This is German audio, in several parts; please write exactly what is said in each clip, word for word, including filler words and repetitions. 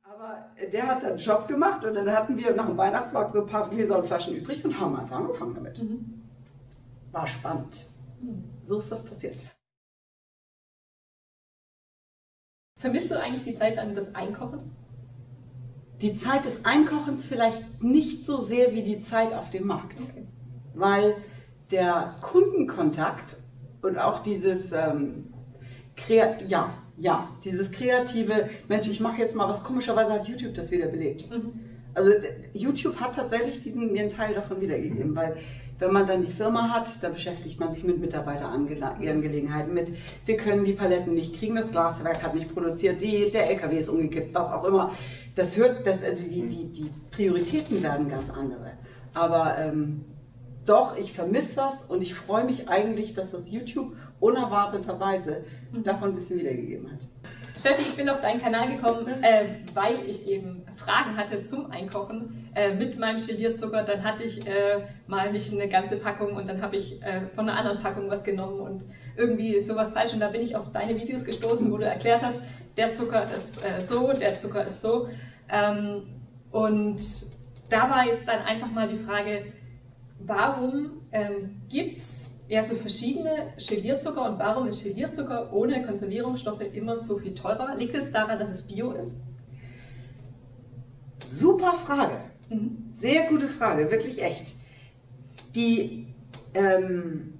Aber der hat dann einen Shop gemacht und dann hatten wir nach dem Weihnachtsmarkt so ein paar Gläser und Flaschen übrig und haben einfach angefangen damit. Mhm. War spannend. Mhm. So ist das passiert. Vermisst du eigentlich die Zeit dann des Einkochens? Die Zeit des Einkochens vielleicht nicht so sehr wie die Zeit auf dem Markt. Okay. Weil der Kundenkontakt und auch dieses ähm, Kreat ja, ja, dieses kreative, Mensch, ich mache jetzt mal was, komischerweise hat YouTube das wieder belebt. Mhm. Also YouTube hat tatsächlich diesen, mir einen Teil davon wiedergegeben, weil wenn man dann die Firma hat, da beschäftigt man sich mit Mitarbeiterangelegenheiten, mit wir können die Paletten nicht kriegen, das Glaswerk hat nicht produziert, die, der L K W ist umgekippt, was auch immer. Das hört, das, also die, die, die Prioritäten werden ganz andere. Aber ähm, doch, ich vermisse das und ich freue mich eigentlich, dass das YouTube unerwarteterweise davon ein bisschen wiedergegeben hat. Steffi, ich bin auf deinen Kanal gekommen, äh, weil ich eben Fragen hatte zum Einkochen äh, mit meinem Gelierzucker. Dann hatte ich äh, mal nicht eine ganze Packung und dann habe ich äh, von einer anderen Packung was genommen und irgendwie ist sowas falsch. Und da bin ich auf deine Videos gestoßen, wo du erklärt hast, der Zucker ist äh, so, der Zucker ist so. Ähm, und da war jetzt dann einfach mal die Frage, warum ähm, gibt es ja so verschiedene Gelierzucker und warum ist Gelierzucker ohne Konservierungsstoffe immer so viel teurer? Liegt es daran, dass es Bio ist? Super Frage. Mhm. Sehr gute Frage, wirklich echt. Die ähm,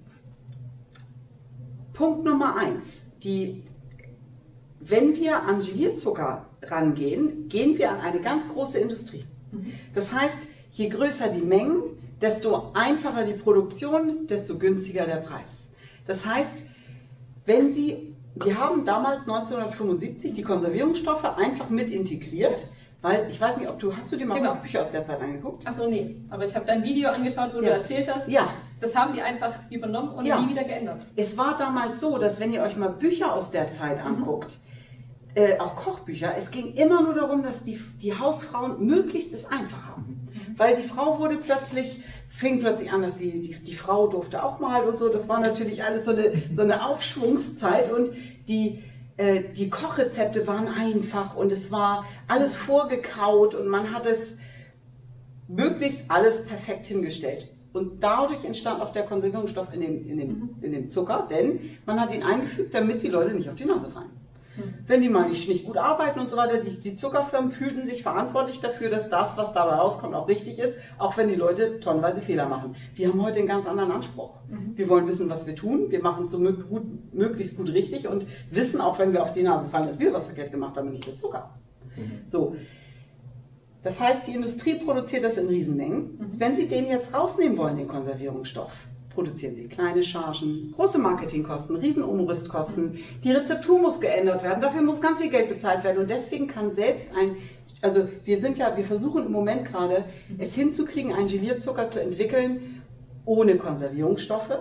Punkt Nummer eins, die, wenn wir an Gelierzucker rangehen, gehen wir an eine ganz große Industrie. Mhm. Das heißt, je größer die Mengen, desto einfacher die Produktion, desto günstiger der Preis. Das heißt, wenn Sie, wir haben damals neunzehnhundertfünfundsiebzig die Konservierungsstoffe einfach mit integriert, weil, ich weiß nicht, ob du, hast du dir mal genau. Bücher aus der Zeit angeguckt? Achso, nee, aber ich habe dein Video angeschaut, wo ja. du erzählt hast, ja. das haben die einfach übernommen und ja. nie wieder geändert. Es war damals so, dass wenn ihr euch mal Bücher aus der Zeit anguckt, mhm. äh, auch Kochbücher, es ging immer nur darum, dass die, die Hausfrauen möglichst es einfach haben. Weil die Frau wurde plötzlich, fing plötzlich an, dass sie, die, die Frau durfte auch mal und so, das war natürlich alles so eine, so eine Aufschwungszeit und die, äh, die Kochrezepte waren einfach und es war alles vorgekaut und man hat es möglichst alles perfekt hingestellt. Und dadurch entstand auch der Konservierungsstoff in dem, in dem, in dem Zucker, denn man hat ihn eingefügt, damit die Leute nicht auf die Nase fallen. Wenn die mal nicht, nicht gut arbeiten und so weiter, die, die Zuckerfirmen fühlten sich verantwortlich dafür, dass das, was dabei rauskommt, auch richtig ist, auch wenn die Leute tonnenweise Fehler machen. Wir haben heute einen ganz anderen Anspruch. Mhm. Wir wollen wissen, was wir tun, wir machen es so gut, möglichst gut richtig und wissen auch, wenn wir auf die Nase fallen, dass wir was verkehrt gemacht haben und nicht der Zucker. Mhm. So. Das heißt, die Industrie produziert das in Riesenmengen. Mhm. Wenn Sie den jetzt rausnehmen wollen, den Konservierungsstoff, produzieren sie kleine Chargen, große Marketingkosten, riesen Umrüstkosten, die Rezeptur muss geändert werden, dafür muss ganz viel Geld bezahlt werden und deswegen kann selbst ein, also wir sind ja, wir versuchen im Moment gerade es hinzukriegen, einen Gelierzucker zu entwickeln ohne Konservierungsstoffe,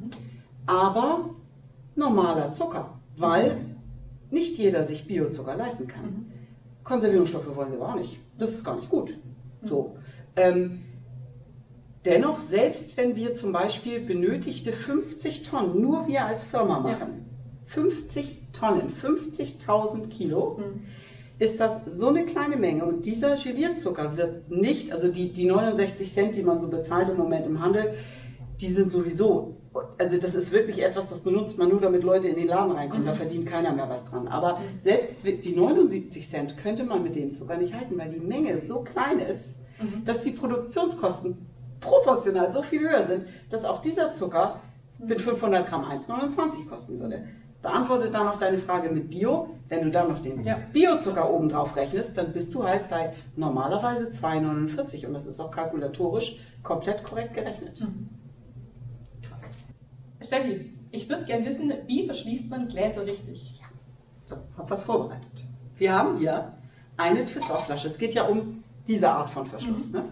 aber normaler Zucker, weil nicht jeder sich Biozucker leisten kann. Konservierungsstoffe wollen wir aber auch nicht, das ist gar nicht gut. So. Ähm, Dennoch, selbst wenn wir zum Beispiel benötigte fünfzig Tonnen, nur wir als Firma machen, fünfzig Tonnen, fünfzigtausend Kilo, mhm. ist das so eine kleine Menge. Und dieser Gelierzucker wird nicht, also die, die neunundsechzig Cent, die man so bezahlt im Moment im Handel, die sind sowieso, also das ist wirklich etwas, das benutzt man nur, damit Leute in den Laden reinkommen, mhm. da verdient keiner mehr was dran. Aber mhm. selbst die neunundsiebzig Cent könnte man mit dem Zucker nicht halten, weil die Menge so klein ist, mhm. dass die Produktionskosten proportional so viel höher sind, dass auch dieser Zucker mit fünfhundert Gramm eins Komma neunundzwanzig kosten würde. Beantwortet dann noch deine Frage mit Bio. Wenn du dann noch den ja. Biozucker oben drauf rechnest, dann bist du halt bei normalerweise zwei Komma neunundvierzig und das ist auch kalkulatorisch komplett korrekt gerechnet. Mhm. Krass. Steffi, ich würde gerne wissen, wie verschließt man Gläser richtig? Ja. So, hab was vorbereitet. Wir haben hier eine Twist-Off-Flasche. Es geht ja um diese Art von Verschluss. Mhm. Ne?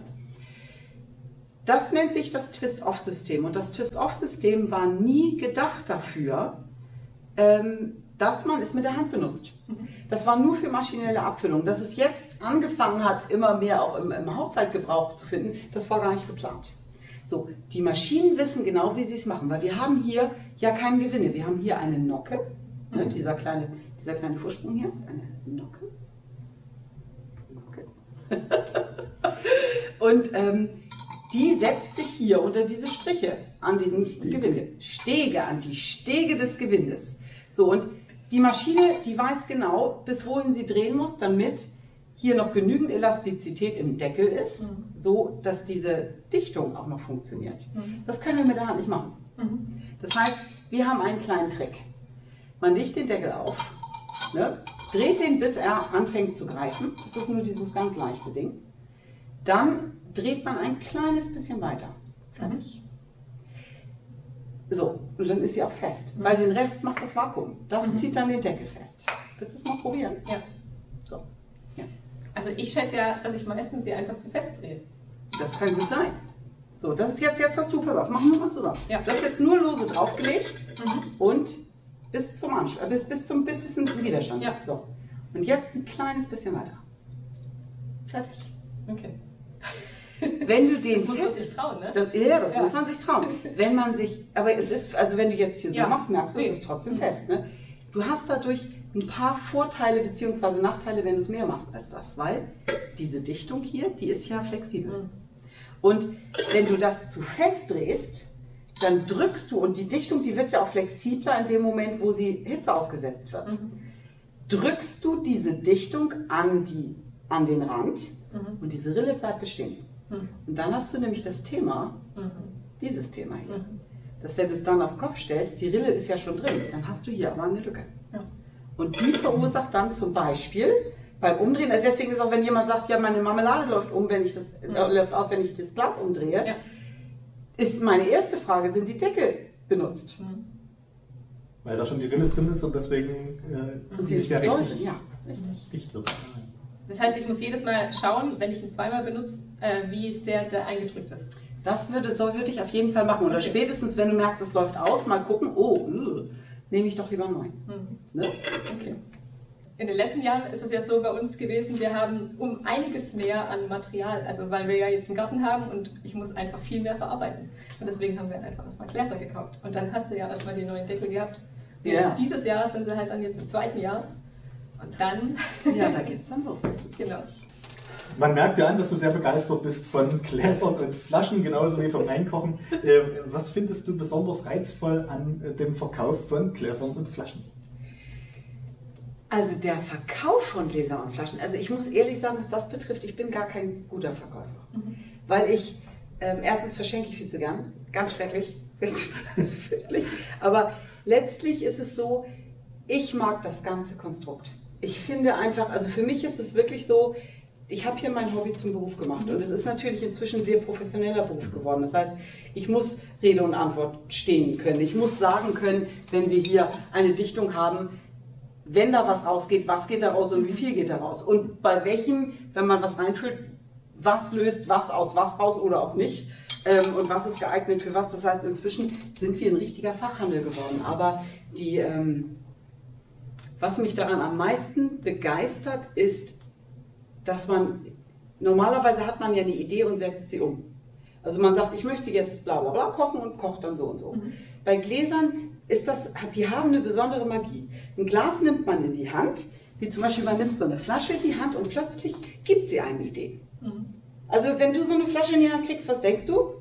Das nennt sich das Twist-Off-System und das Twist-Off-System war nie gedacht dafür, ähm, dass man es mit der Hand benutzt. Das war nur für maschinelle Abfüllung. Dass es jetzt angefangen hat, immer mehr auch im, im Haushalt Gebrauch zu finden, das war gar nicht geplant. So, die Maschinen wissen genau, wie sie es machen, weil wir haben hier ja keine Gewinne. Wir haben hier eine Nocke, ne, dieser, kleine, dieser kleine Vorsprung hier, eine Nocke. Okay. Und ähm, die setzt sich hier unter diese Striche an diesem Gewinde. Stege, an die Stege des Gewindes. So, und die Maschine, die weiß genau, bis wohin sie drehen muss, damit hier noch genügend Elastizität im Deckel ist, mhm. so dass diese Dichtung auch noch funktioniert. Mhm. Das können wir mit der Hand nicht machen. Mhm. Das heißt, wir haben einen kleinen Trick. Man legt den Deckel auf, ne, dreht den, bis er anfängt zu greifen. Das ist nur dieses ganz leichte Ding. Dann dreht man ein kleines bisschen weiter. Fertig. So, und dann ist sie auch fest. Weil den Rest macht das Vakuum. Das mhm. zieht dann den Deckel fest. Willst du es mal probieren? Ja. So. Ja. Also ich schätze ja, dass ich meistens sie einfach zu fest drehe. Das kann gut sein. So, das ist jetzt, jetzt hast du, pass auf, machen wir mal zusammen. Ja. Du hast jetzt nur lose draufgelegt mhm. und bis zum Anschluss, bis, bis zum bis es ein Widerstand. Ja. So. Und jetzt ein kleines bisschen weiter. Fertig. Okay. Wenn du den das muss man sich trauen, ne? Das, ja, das ja. muss man sich trauen. Wenn man sich, aber es ist, also wenn du jetzt hier so ja. machst, merkst du, es ist trotzdem fest. Ne? Du hast dadurch ein paar Vorteile bzw. Nachteile, wenn du es mehr machst als das, weil diese Dichtung hier, die ist ja flexibel. Mhm. Und wenn du das zu fest drehst, dann drückst du, und die Dichtung, die wird ja auch flexibler in dem Moment, wo sie Hitze ausgesetzt wird. Mhm. Drückst du diese Dichtung an, die, an den Rand mhm. und diese Rille bleibt bestehen. Mhm. Und dann hast du nämlich das Thema, mhm. dieses Thema hier, mhm. dass wenn du es dann auf den Kopf stellst, die Rille ist ja schon drin, dann hast du hier aber eine Lücke. Ja. Und die verursacht dann zum Beispiel beim Umdrehen, also deswegen ist auch, wenn jemand sagt, ja, meine Marmelade läuft um, wenn ich das, mhm. äh, läuft aus, wenn ich das Glas umdrehe, ja. ist meine erste Frage, sind die Deckel benutzt? Mhm. Weil da schon die Rille drin ist und deswegen äh, und sie nicht ist mehr bedeutet, richtig ja, richtig. dicht wird. Das heißt, ich muss jedes Mal schauen, wenn ich ihn zweimal benutze, äh, wie sehr der eingedrückt ist. Das würde, so würde ich auf jeden Fall machen. Oder okay. spätestens, wenn du merkst, es läuft aus, mal gucken, oh, uh, nehme ich doch lieber neu. Mhm. Ne? Okay. In den letzten Jahren ist es ja so bei uns gewesen, wir haben um einiges mehr an Material, also weil wir ja jetzt einen Garten haben und ich muss einfach viel mehr verarbeiten. Und deswegen haben wir einfach erstmal Gläser gekauft. Und dann hast du ja erstmal die neuen Deckel gehabt. Und ja. jetzt, dieses Jahr sind wir halt dann jetzt im zweiten Jahr. Und dann... Ja, da geht's dann los. Genau. Man merkt ja an, dass du sehr begeistert bist von Gläsern und Flaschen, genauso wie vom Einkochen. Was findest du besonders reizvoll an dem Verkauf von Gläsern und Flaschen? Also der Verkauf von Gläsern und Flaschen, also ich muss ehrlich sagen, was das betrifft, ich bin gar kein guter Verkäufer. Mhm. Weil ich, ähm, erstens verschenke ich viel zu gern, ganz schrecklich, aber letztlich ist es so, ich mag das ganze Konstrukt. Ich finde einfach, also für mich ist es wirklich so, ich habe hier mein Hobby zum Beruf gemacht und es ist natürlich inzwischen ein sehr professioneller Beruf geworden. Das heißt, ich muss Rede und Antwort stehen können. Ich muss sagen können, wenn wir hier eine Dichtung haben, wenn da was rausgeht, was geht da raus und wie viel geht da raus. Und bei welchem, wenn man was reinfüllt, was löst was aus was raus oder auch nicht. Ähm, und was ist geeignet für was. Das heißt, inzwischen sind wir ein richtiger Fachhandel geworden. Aber die, ähm, was mich daran am meisten begeistert, ist, dass man, normalerweise hat man ja eine Idee und setzt sie um. Also man sagt, ich möchte jetzt bla bla bla kochen und kocht dann so und so. Mhm. Bei Gläsern ist das, die haben eine besondere Magie. Ein Glas nimmt man in die Hand, wie zum Beispiel man nimmt so eine Flasche in die Hand und plötzlich gibt sie eine Idee. Mhm. Also wenn du so eine Flasche in die Hand kriegst, was denkst du?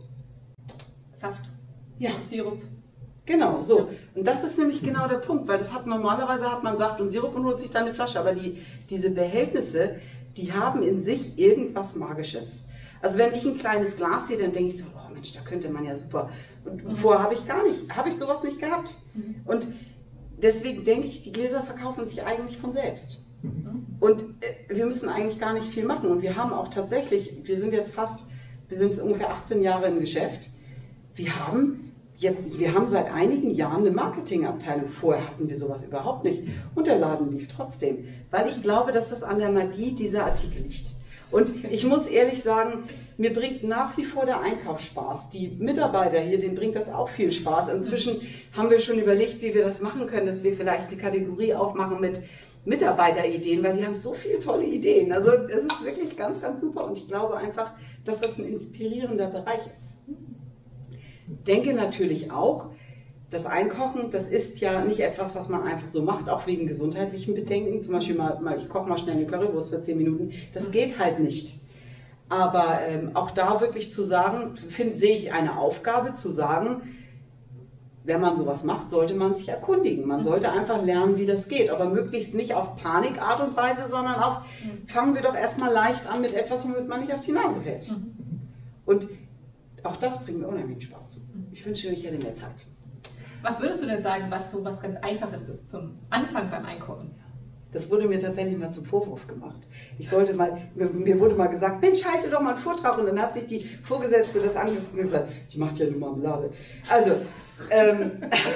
Saft. Ja. Sirup. Genau, so. Und das ist nämlich genau der Punkt, weil das hat normalerweise hat man Saft und Sirup und holt sich dann eine Flasche, aber die, diese Behältnisse, die haben in sich irgendwas Magisches. Also wenn ich ein kleines Glas sehe, dann denke ich so, oh Mensch, da könnte man ja super. Und mhm. vorher habe ich gar nicht, habe ich sowas nicht gehabt. Mhm. Und deswegen denke ich, die Gläser verkaufen sich eigentlich von selbst. Mhm. Und äh, wir müssen eigentlich gar nicht viel machen. Und wir haben auch tatsächlich, wir sind jetzt fast, wir sind jetzt ungefähr achtzehn Jahre im Geschäft. Wir haben jetzt, wir haben seit einigen Jahren eine Marketingabteilung. Vorher hatten wir sowas überhaupt nicht. Und der Laden lief trotzdem. Weil ich glaube, dass das an der Magie dieser Artikel liegt. Und ich muss ehrlich sagen, mir bringt nach wie vor der Einkauf Spaß. Die Mitarbeiter hier, denen bringt das auch viel Spaß. Inzwischen haben wir schon überlegt, wie wir das machen können, dass wir vielleicht eine Kategorie aufmachen mit Mitarbeiterideen, weil die haben so viele tolle Ideen. Also es ist wirklich ganz, ganz super und ich glaube einfach, dass das ein inspirierender Bereich ist. Ich denke natürlich auch, das Einkochen, das ist ja nicht etwas, was man einfach so macht, auch wegen gesundheitlichen Bedenken. Zum Beispiel mal, mal ich koche mal schnell eine Currywurst für zehn Minuten. Das geht halt nicht. Aber ähm, auch da wirklich zu sagen, find, sehe ich eine Aufgabe zu sagen, wenn man sowas macht, sollte man sich erkundigen. Man sollte einfach lernen, wie das geht. Aber möglichst nicht auf Panikart und Weise, sondern auf, fangen wir doch erstmal leicht an mit etwas, womit man nicht auf die Nase fällt. Und auch das bringt mir unheimlich Spaß. Ich wünsche euch hätte mehr Zeit. Was würdest du denn sagen, was so was ganz Einfaches ist zum Anfang beim Einkochen? Das wurde mir tatsächlich mal zum Vorwurf gemacht. Ich sollte mal, mir, mir wurde mal gesagt, Mensch, halte doch mal einen Vortrag. Und dann hat sich die Vorgesetzte das angeguckt und gesagt, die macht ja nur Marmelade. Also, ähm,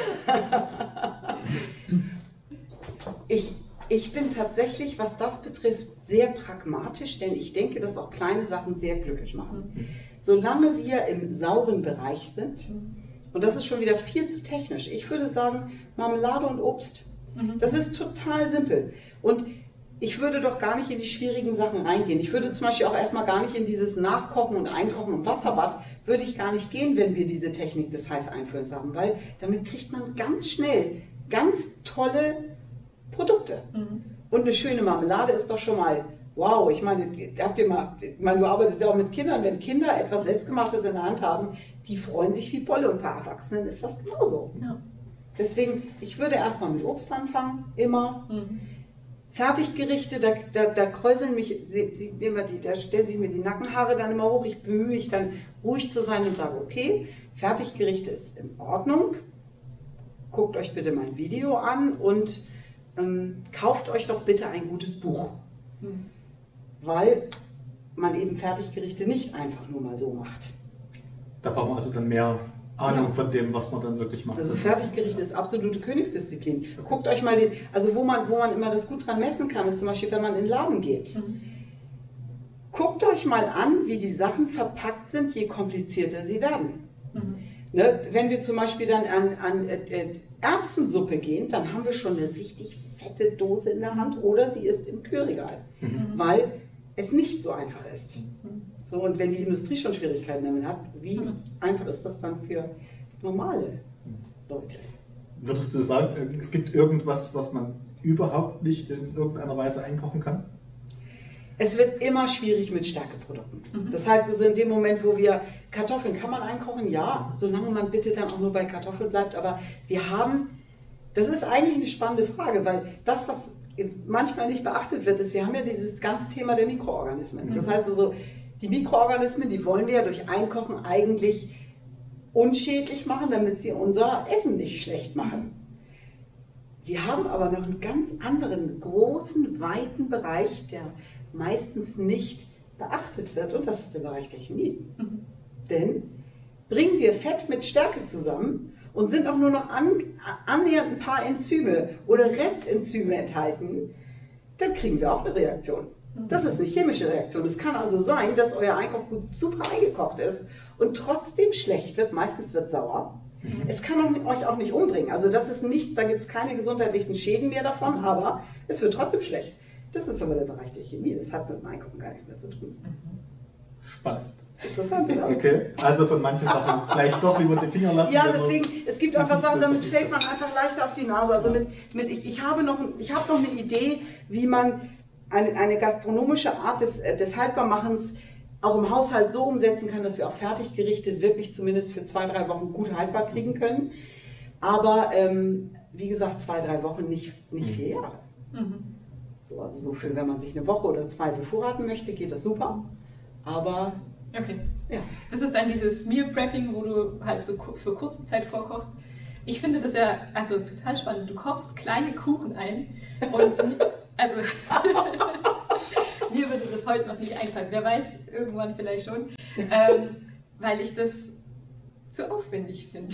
ich, ich bin tatsächlich, was das betrifft, sehr pragmatisch, denn ich denke, dass auch kleine Sachen sehr glücklich machen. Solange wir im sauren Bereich sind, und das ist schon wieder viel zu technisch, ich würde sagen, Marmelade und Obst. Das ist total simpel. Und ich würde doch gar nicht in die schwierigen Sachen reingehen. Ich würde zum Beispiel auch erstmal gar nicht in dieses Nachkochen und Einkochen im Wasserbad, würde ich gar nicht gehen, wenn wir diese Technik des Heißeinfüllens haben, weil damit kriegt man ganz schnell ganz tolle Produkte. Mhm. Und eine schöne Marmelade ist doch schon mal, wow, ich meine, habt ihr mal, ich meine, du arbeitest ja auch mit Kindern, wenn Kinder etwas Selbstgemachtes in der Hand haben, die freuen sich wie Bolle und bei Erwachsenen ist das genauso. Ja. Deswegen, ich würde erstmal mit Obst anfangen, immer. Mhm. Fertiggerichte, da, da, da kräuseln mich, sie, sie, immer die, da stellen sich mir die Nackenhaare dann immer hoch. Ich bemühe mich dann ruhig zu sein und sage, okay, Fertiggerichte ist in Ordnung. Guckt euch bitte mein Video an und ähm, kauft euch doch bitte ein gutes Buch. Mhm. Weil man eben Fertiggerichte nicht einfach nur mal so macht. Da braucht man also dann mehr Ahnung ja. von dem, was man dann wirklich macht. Also Fertiggerichte ist absolute Königsdisziplin. Guckt euch mal den, also wo man, wo man immer das gut dran messen kann, ist zum Beispiel, wenn man in den Laden geht. Mhm. Guckt euch mal an, wie die Sachen verpackt sind, je komplizierter sie werden. Mhm. Ne? Wenn wir zum Beispiel dann an, an äh, Erbsensuppe gehen, dann haben wir schon eine richtig fette Dose in der Hand oder sie ist im Kühlregal, mhm. weil es nicht so einfach ist. Mhm. So, und wenn die Industrie schon Schwierigkeiten damit hat, wie mhm. einfach ist das dann für normale Leute? Würdest du sagen, es gibt irgendwas, was man überhaupt nicht in irgendeiner Weise einkochen kann? Es wird immer schwierig mit Stärkeprodukten. Mhm. Das heißt also in dem Moment, wo wir Kartoffeln kann man einkochen, ja, solange man bitte dann auch nur bei Kartoffeln bleibt, aber wir haben, das ist eigentlich eine spannende Frage, weil das, was manchmal nicht beachtet wird, ist, wir haben ja dieses ganze Thema der Mikroorganismen. Mhm. Das heißt also, die Mikroorganismen, die wollen wir ja durch Einkochen eigentlich unschädlich machen, damit sie unser Essen nicht schlecht machen. Wir haben aber noch einen ganz anderen, großen, weiten Bereich, der meistens nicht beachtet wird, und das ist der Bereich der Chemie. Mhm. Denn bringen wir Fett mit Stärke zusammen und sind auch nur noch an, annähernd ein paar Enzyme oder Restenzyme enthalten, dann kriegen wir auch eine Reaktion. Das ist eine chemische Reaktion. Es kann also sein, dass euer Einkochgut super eingekocht ist und trotzdem schlecht wird. Meistens wird sauer. Mhm. Es kann auch, euch auch nicht umbringen. Also das ist nicht, da gibt es keine gesundheitlichen Schäden mehr davon, aber es wird trotzdem schlecht. Das ist aber der Bereich der Chemie. Das hat mit dem Einkochen gar nichts mehr zu tun. Spannend. Interessant, oder? Okay, also von manchen Sachen vielleicht doch über die Finger lassen. Ja, deswegen, es gibt einfach Sachen, damit fällt man einfach leichter auf die Nase. Also mit, mit, ich, ich habe noch, ich habe noch eine Idee, wie man Eine, eine gastronomische Art des, des Haltbarmachens auch im Haushalt so umsetzen kann, dass wir auch Fertiggerichte wirklich zumindest für zwei, drei Wochen gut haltbar kriegen können. Aber ähm, wie gesagt, zwei, drei Wochen, nicht, nicht vier Jahre. Mhm. So, also so für, wenn man sich eine Woche oder zwei bevorraten möchte, geht das super. Aber okay. Ja. Das ist dann dieses Meal Prepping, wo du halt so für kurze Zeit vorkochst. Ich finde das ja also total spannend. Du kochst kleine Kuchen ein und also, mir würde das heute noch nicht einfallen. Wer weiß, irgendwann vielleicht schon. Ähm, weil ich das zu aufwendig finde.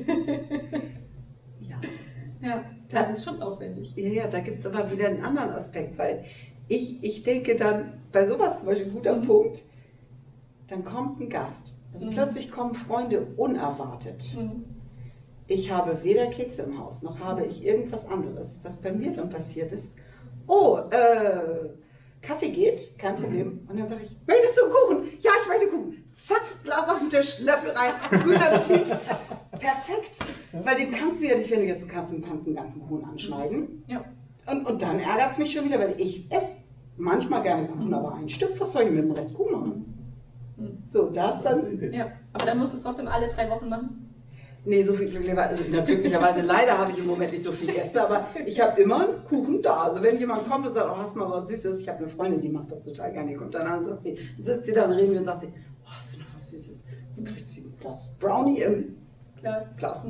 Ja. Ja, das ist schon aufwendig. Ja, ja, da gibt es aber wieder einen anderen Aspekt, weil ich, ich denke dann, bei sowas zum Beispiel ein guter mhm. Punkt, dann kommt ein Gast. Also mhm. plötzlich kommen Freunde unerwartet. Mhm. Ich habe weder Kekse im Haus, noch habe ich irgendwas anderes. Was bei mir dann passiert ist, oh, äh, Kaffee geht, kein Problem. Mhm. Und dann sage ich, möchtest du einen Kuchen? Ja, ich möchte Kuchen. Zack, Glas auf den Tisch, Löffel rein, guten Appetit. Perfekt, weil den kannst du ja nicht, wenn du jetzt kannst, kannst einen ganzen Kuchen anschneiden. Ja. Und, und dann ärgert es mich schon wieder, weil ich esse manchmal gerne Kuchen, aber ein Stück, was soll ich mit dem Rest Kuchen machen? So, das dann. Ja, aber dann musst du es trotzdem alle drei Wochen machen? Nee, so viel glücklicherweise, also, na, glücklicherweise leider habe ich im Moment nicht so viele Gäste, aber ich habe immer einen Kuchen da. Also wenn jemand kommt und sagt, oh, hast du mal was Süßes, ich habe eine Freundin, die macht das total gerne, die kommt dann an und sagt sie, sitzt sie da und reden wir und sagt sie, oh, hast du noch was Süßes? Dann kriegt sie das Brownie im Glas. Glas.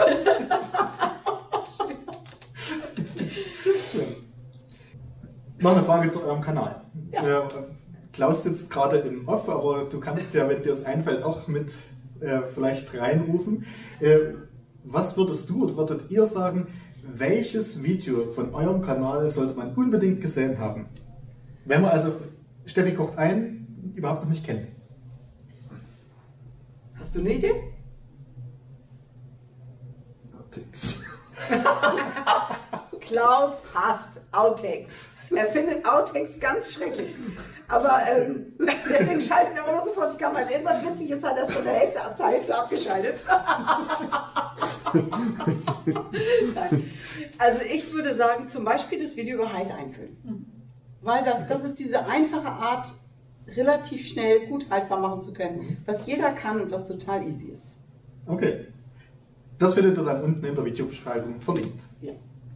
Noch eine Frage zu eurem Kanal. Ja. Äh, Klaus sitzt gerade im Off, aber du kannst ja, wenn dir es einfällt, auch mit äh, vielleicht reinrufen. Äh, was würdest du oder würdet ihr sagen, welches Video von eurem Kanal sollte man unbedingt gesehen haben? Wenn man also Steffi kocht ein überhaupt noch nicht kennt. Hast du eine Idee? Klaus hasst Outtakes. Er findet Outtakes ganz schrecklich. Aber ähm, deswegen schaltet er immer sofort die Kamera. Wenn irgendwas witzig ist, hat er schon der Hälfte ab, Hälfte abgeschaltet. Also ich würde sagen, zum Beispiel das Video über heiß einfüllen. Weil das, das ist diese einfache Art, relativ schnell gut haltbar machen zu können, was jeder kann und was total easy ist. Okay. Das findet ihr dann unten in der Videobeschreibung verlinkt. Ja.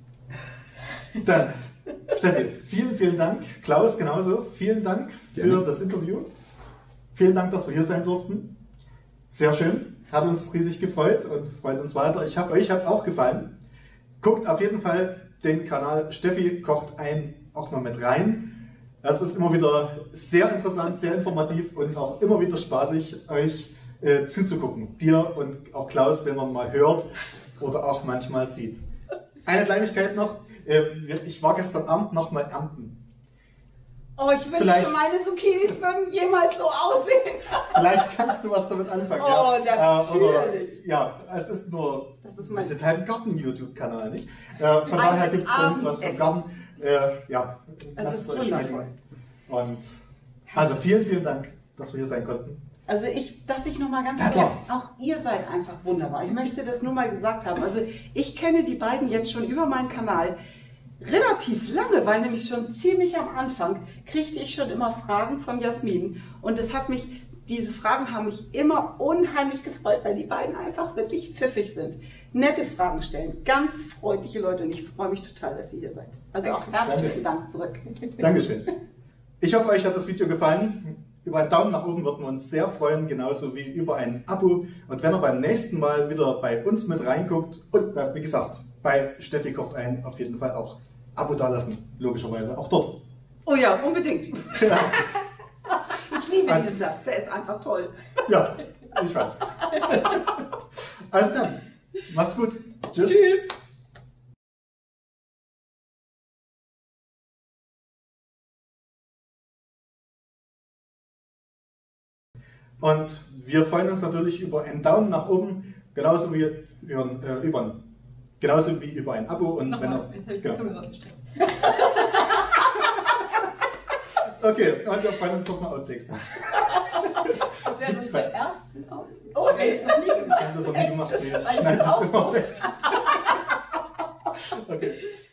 Dann, Steffi, vielen, vielen Dank. Klaus genauso, vielen Dank für Gerne. das Interview. Vielen Dank, dass wir hier sein durften. Sehr schön, hat uns riesig gefreut und freut uns weiter. Ich hoffe, euch hat es auch gefallen. Guckt auf jeden Fall den Kanal Steffi kocht ein auch mal mit rein. Das ist immer wieder sehr interessant, sehr informativ und auch immer wieder spaßig, euch äh, zuzugucken. Dir und auch Klaus, wenn man mal hört oder auch manchmal sieht. Eine Kleinigkeit noch. Ich war gestern Abend noch mal ernten. Oh, ich wünschte, Vielleicht- meine Zucchinis würden jemals so aussehen. Vielleicht kannst du was damit anfangen. Oh, ja. Äh, oder, natürlich. ja, es ist nur, Das ist wir mein sind halt ein Garten-YouTube-Kanal, nicht? Äh, von Ein daher gibt es bei uns was vom Abendessen. Garten. Äh, ja, Das lasst ist es euch wundervoll. schmecken. Und also vielen, vielen Dank, dass wir hier sein konnten. Also ich darf ich noch mal ganz Ja, kurz, klar. auch ihr seid einfach wunderbar. Ich möchte das nur mal gesagt haben. Also ich kenne die beiden jetzt schon über meinen Kanal relativ lange, weil nämlich schon ziemlich am Anfang kriegte ich schon immer Fragen von Jasmin. Und es hat mich, diese Fragen haben mich immer unheimlich gefreut, weil die beiden einfach wirklich pfiffig sind. Nette Fragen stellen, ganz freundliche Leute und ich freue mich total, dass ihr hier seid. Also auch herzlichen Dank zurück. Dankeschön. Ich hoffe, euch hat das Video gefallen. Über einen Daumen nach oben würden wir uns sehr freuen, genauso wie über ein Abo. Und wenn ihr beim nächsten Mal wieder bei uns mit reinguckt und äh, wie gesagt, bei Steffi kocht ein auf jeden Fall auch Abo dalassen, logischerweise auch dort. Oh ja, unbedingt. Ja, Ich liebe Also- diesen Satz, der ist einfach toll. ja, ich weiß. Also dann, macht's gut. Tschüss. Tschüss. Und wir freuen uns natürlich über einen Daumen nach oben, genauso wie über, äh, über, genauso wie über ein Abo. Und wenn Nochmal, ihr, jetzt habe ich die genau. Zunge rausgestreckt. Okay, und wir freuen uns auf eine Outtakes. Das wäre Gibt's unsere bei- ersten Augen. Oh, Wir haben das noch nie Wir gemacht. haben das noch nie gemacht. Nee, Weil ich schneid das das auch immer weg. Okay.